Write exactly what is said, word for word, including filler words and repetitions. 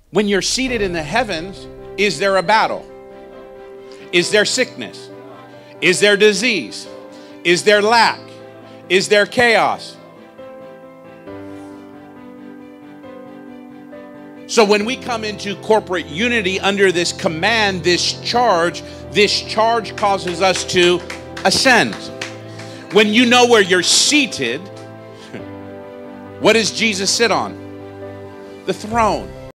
When you're seated in the heavens, is there a battle? Is there sickness? Is there disease? Is there lack? Is there chaos? So when we come into corporate unity under this command, this charge, this charge causes us to ascend. When you know where you're seated, what does Jesus sit on? The throne.